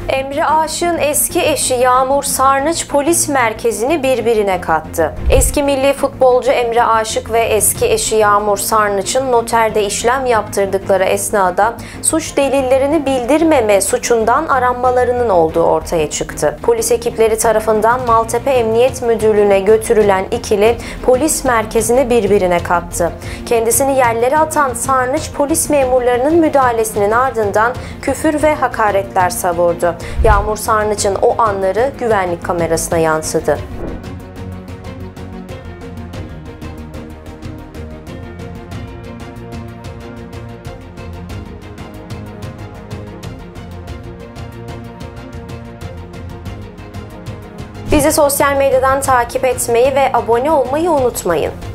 Emre Aşık'ın eski eşi Yağmur Sarnıç polis merkezini birbirine kattı. Eski milli futbolcu Emre Aşık ve eski eşi Yağmur Sarnıç'ın noterde işlem yaptırdıkları esnada suç delillerini bildirmeme suçundan aranmalarının olduğu ortaya çıktı. Polis ekipleri tarafından Maltepe Emniyet Müdürlüğü'ne götürülen ikili polis merkezini birbirine kattı. Kendisini yerlere atan Sarnıç polis memurlarının müdahalesinin ardından küfür ve hakaretler savurdu. Yağmur Sarnıç'ın o anları güvenlik kamerasına yansıdı. Bizi sosyal medyadan takip etmeyi ve abone olmayı unutmayın.